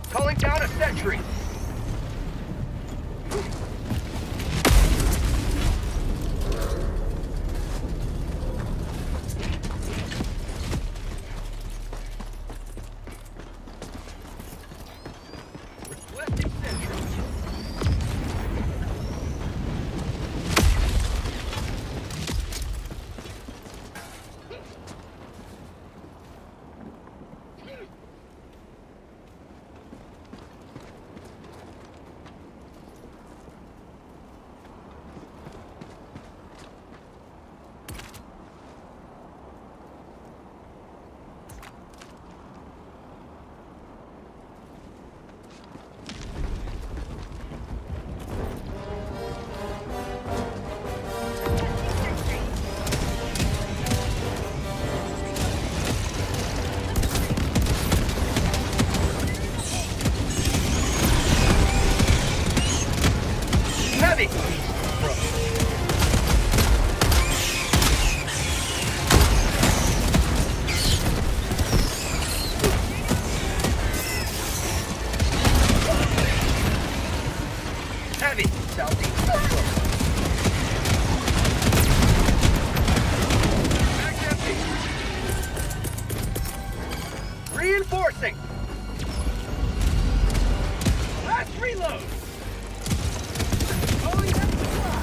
Calling down a sentry. Requesting sentry. Heavy! Heavy! Southeast. Back empty. Reinforcing. Last reload. Calling down supply.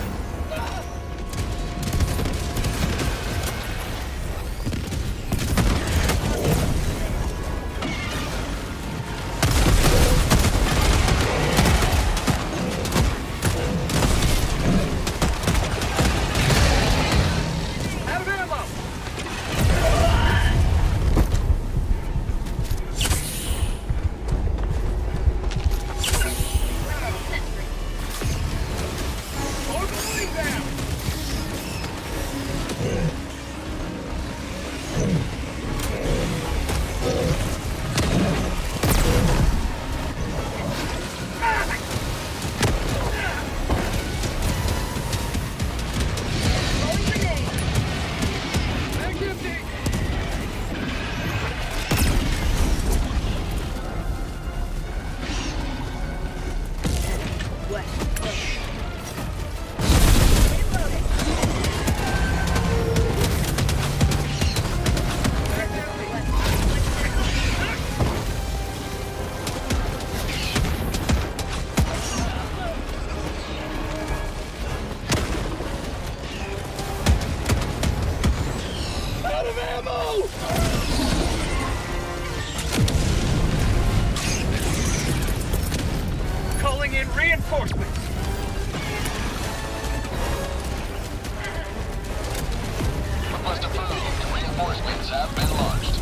Out of ammo. Orbital down. Back empty. Back empty. Out of ammo! Calling in reinforcements. Request approved. Reinforcements have been launched.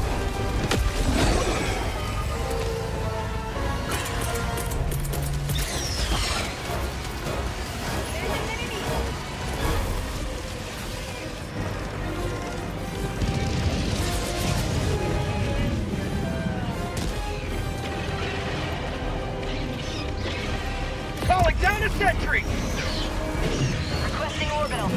Calling down a sentry. Requesting orbital.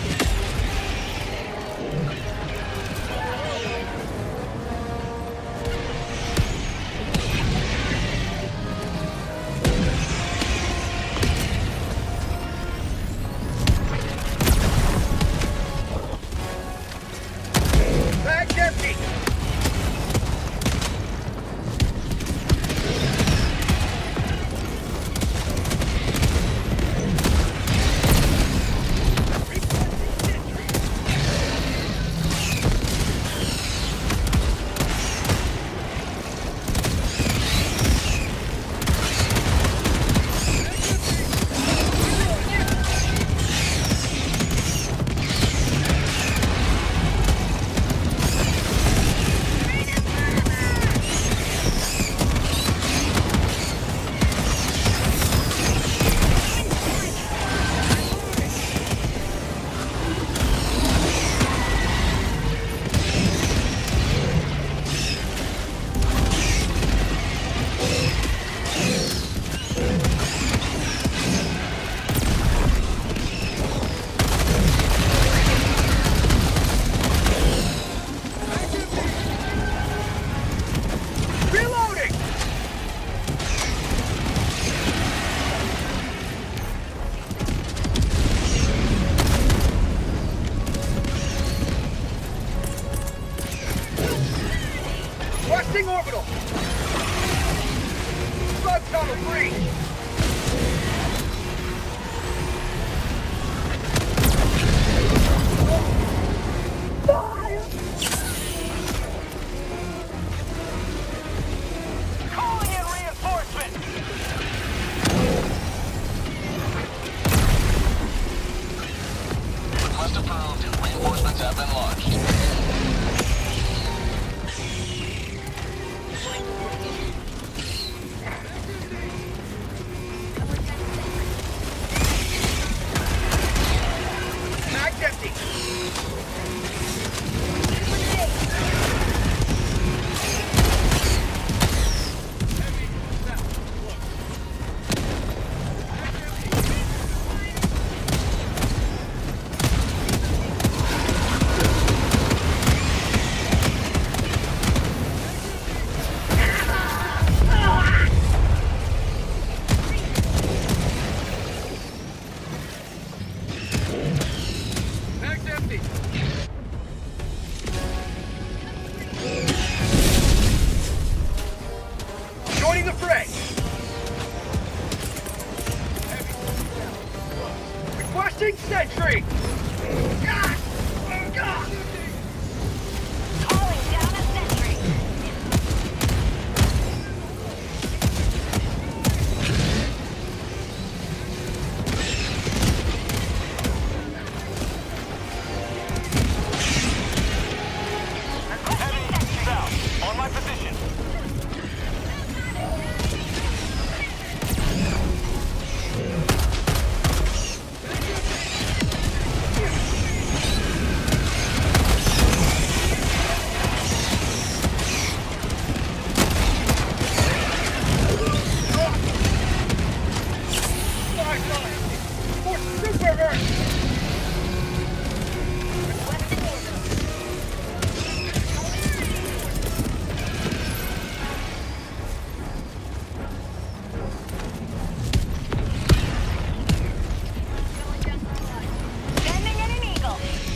Back empty. Requesting free! Calling in reinforcements! Request approved. Reinforcements have been launched. Mag's empty! Mag's empty! Joining the fray! Requesting sentry! Calling down a sentry. South, on my position. For Super Earth! Requesting order. Sending in an eagle.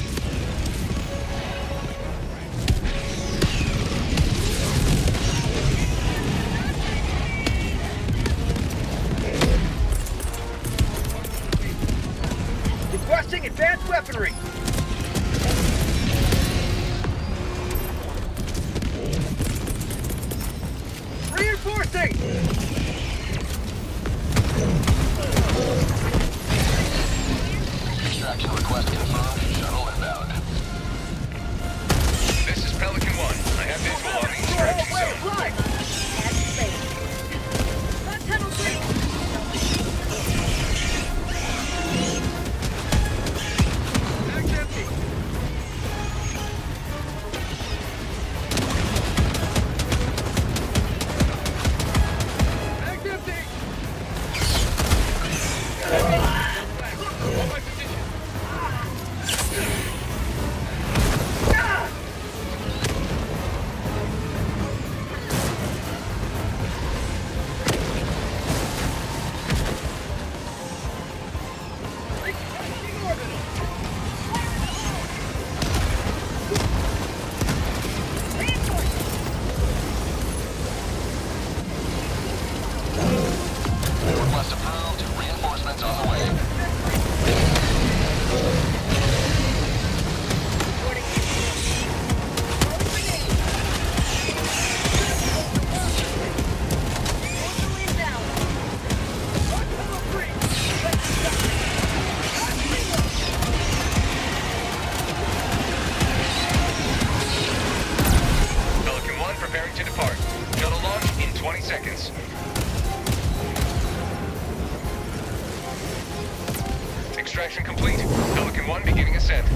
Requesting advanced weaponry! Reinforcing! Extraction request confirmed. Shuttle inbound. This is Pelican 1. I have visual on the extraction zone. Tunnel 3. Mag's empty! Mag's empty! On my position! Requesting orbital! Request approved. Reinforcements on the way. Pelican 1 preparing to depart. Shuttle launch in 20 seconds. Extraction complete. Pelican 1 beginning ascent.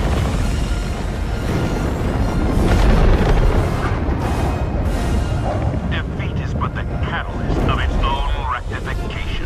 Defeat is but the catalyst of its own rectification.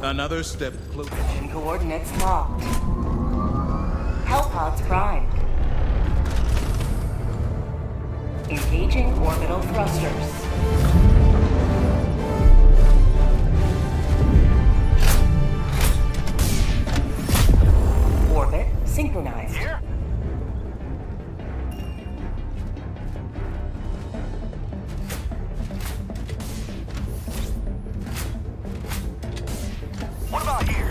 Another step closer. Mission coordinates locked. Hellpods primed. Engaging orbital thrusters. Orbit synchronized. Here? What about here?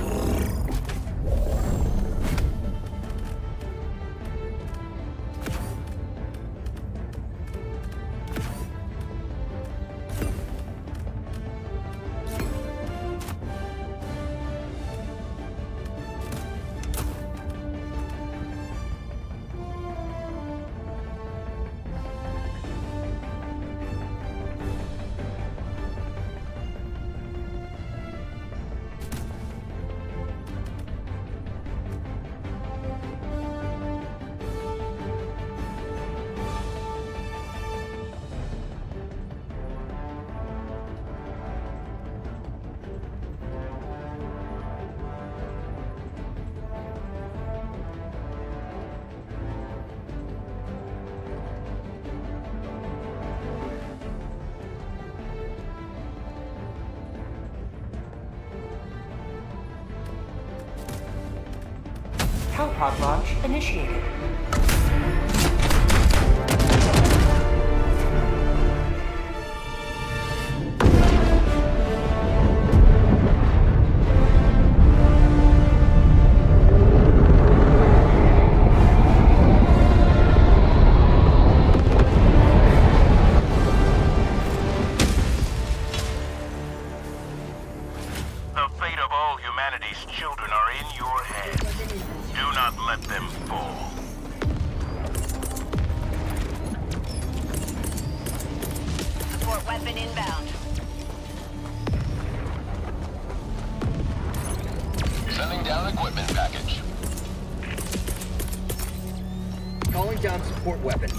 Hellpod launch initiated. The fate of all humanity's children are in your hands. Do not let them fall. Support weapon inbound. Sending down equipment package. Calling down support weapon.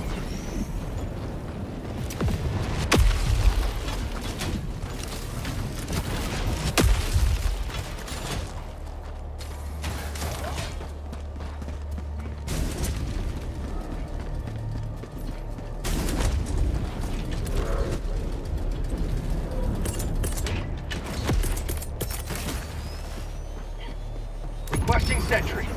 Requesting sentry.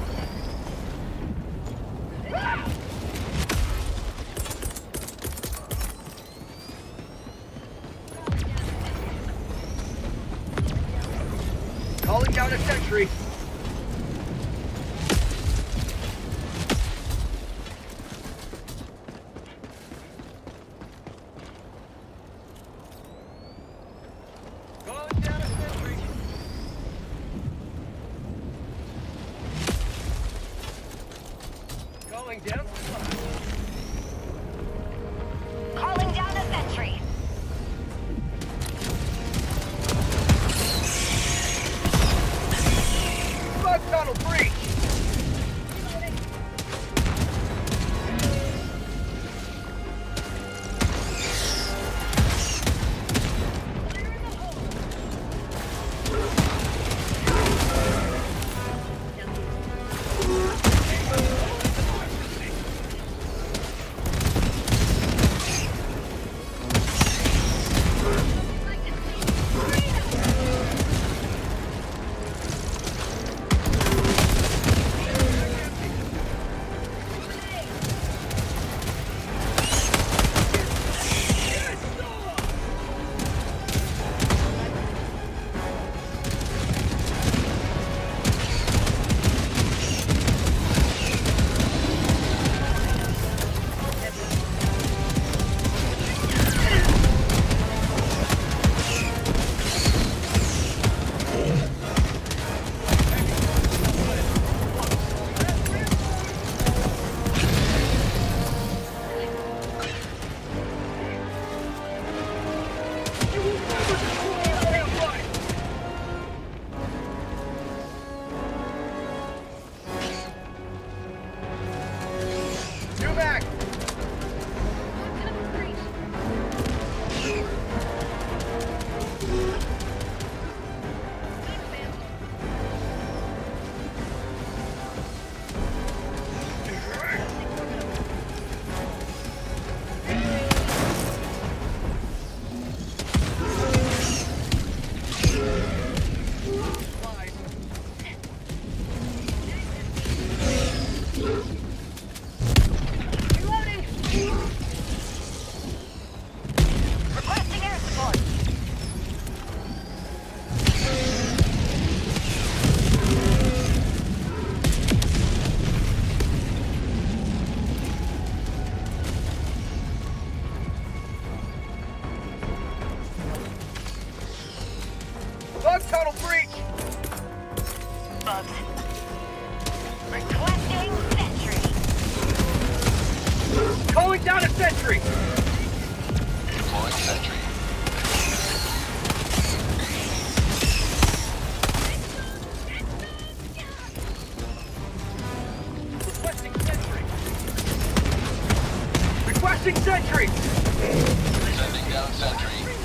Calling down a sentry. Calling down a sentry. Calling down. Calling down a sentry. sentry. Deploying sentry. Requesting sentry. Requesting sentry. Sending down sentry.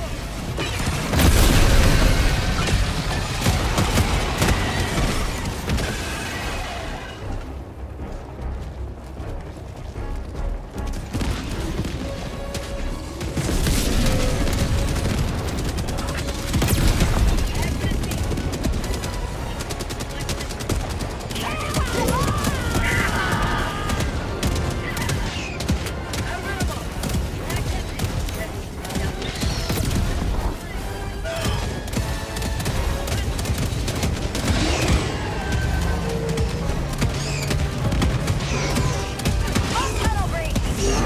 Tunnel breach.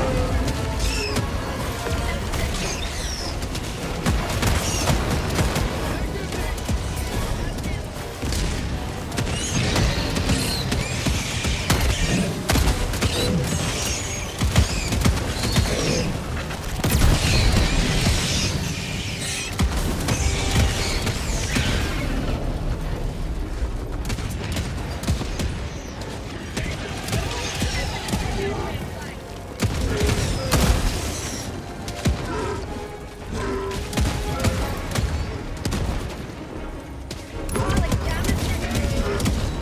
Calling down a sentry.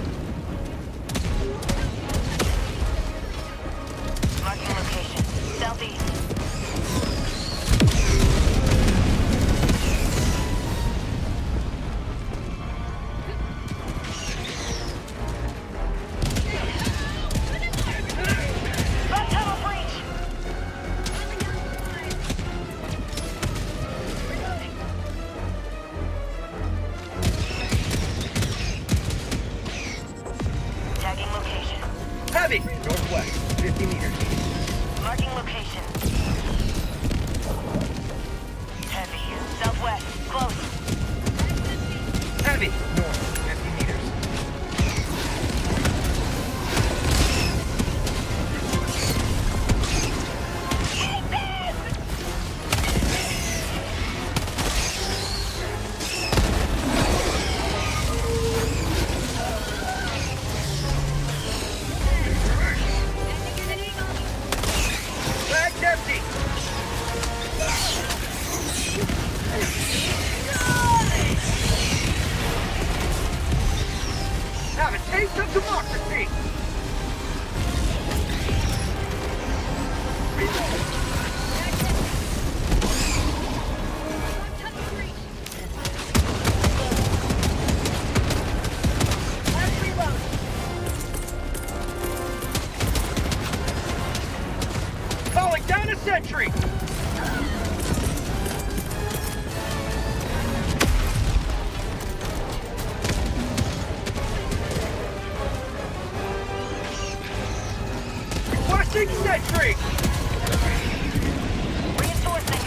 Marking location. Southeast. Front tunnel breach. Tagging location. Heavy. Northwest. 50 meters. Marking location. Heavy. Southwest. Close. Heavy. North. 50 meters. Bag's empty. Have a taste of democracy. Calling down a sentry. Requesting sentry. Reinforcing.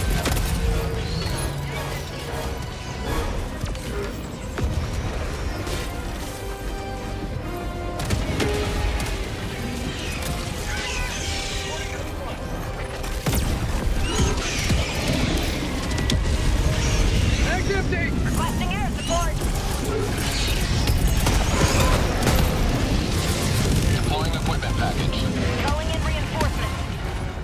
Bag's empty. Requesting air support. Deploying equipment package. Calling in reinforcements.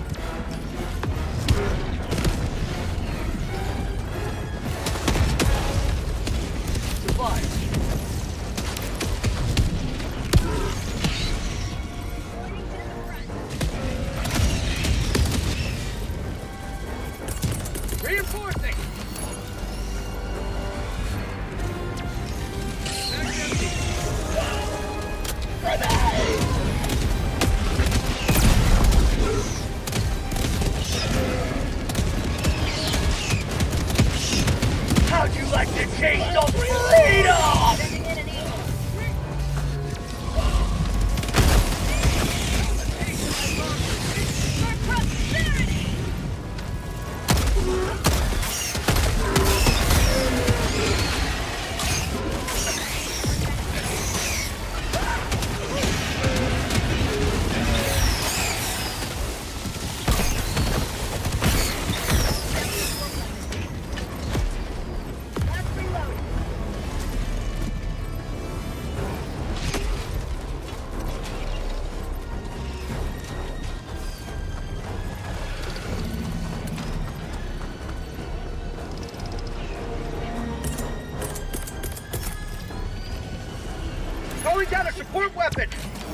Calling down a support weapon!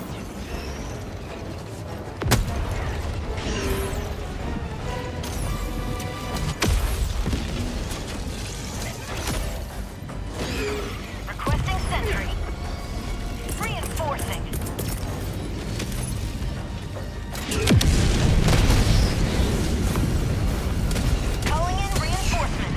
Requesting sentry. Reinforcing. Calling in reinforcement.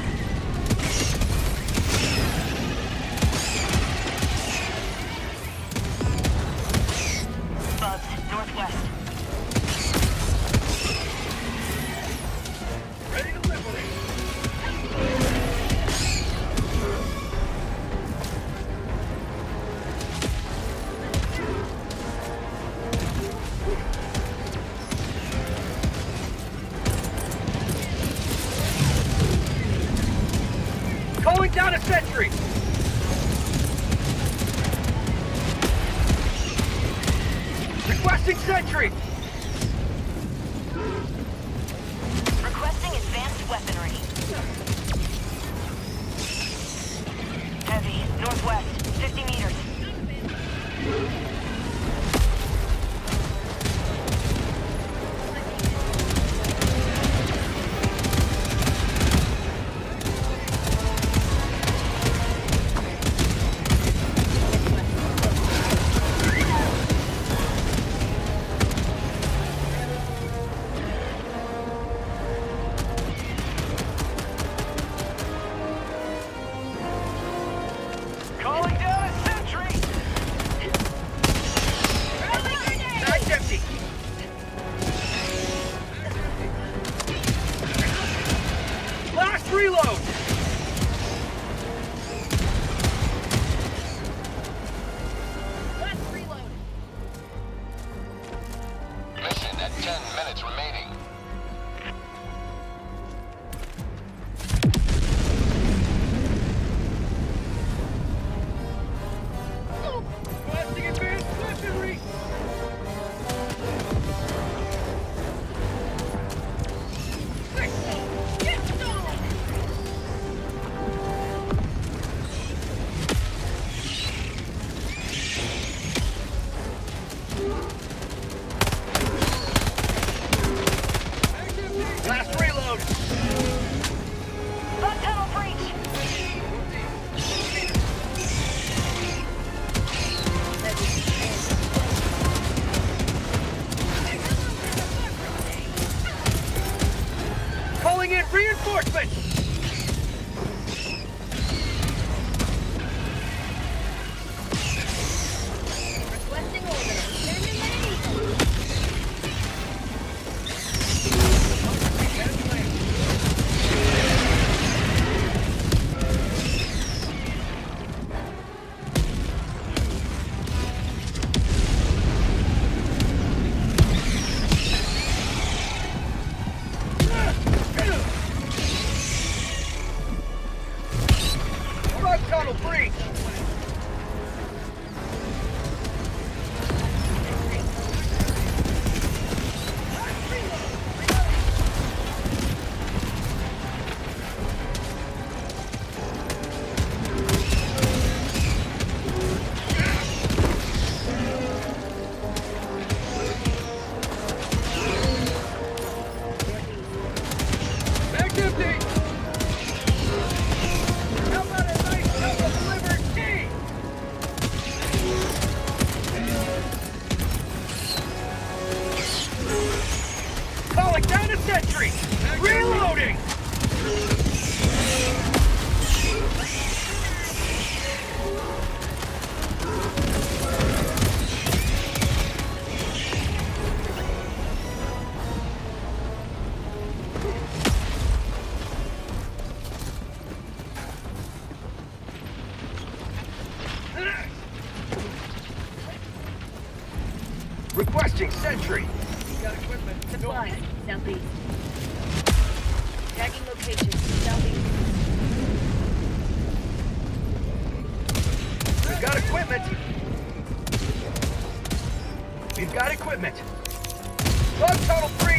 Bugs, northwest. Ready to liberate! Calling down a sentry! Requesting sentry! Requesting advanced weaponry. Heavy, northwest, 50 meters. Calling down a sentry! Mag's empty! Last reload! Mission at 10 minutes remaining. Requesting advanced weaponry! Last reload! Bug tunnel breach! Calling in reinforcements! Requesting orbital. Send in Bug tunnel breach! Mag's empty! How about a nice double-delivered tea? Calling down a sentry! Reloading! Requesting sentry! Supplies, southeast. Tagging location, southeast. We've got equipment! We've got equipment! Bug tunnel breach!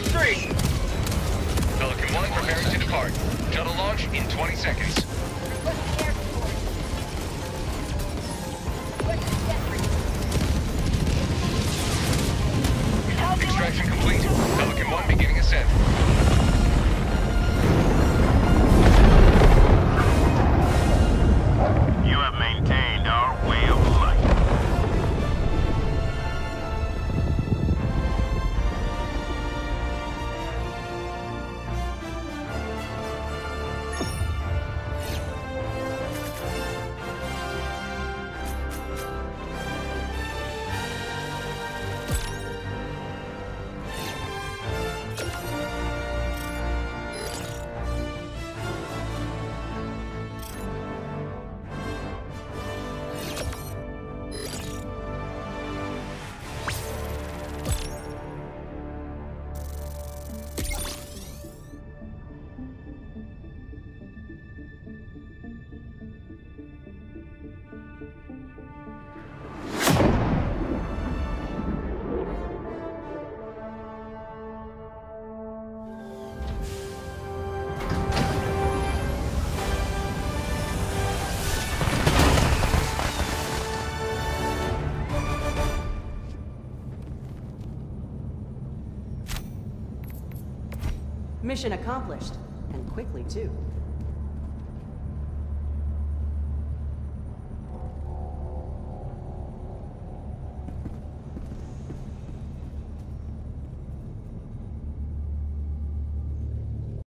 X3! Pelican 1 preparing to depart. Shuttle launch in 20 seconds. Requesting air support. Requesting sentry. Extraction complete. Pelican 1 beginning ascent. You have maintained our way of life. Mission accomplished, and quickly too.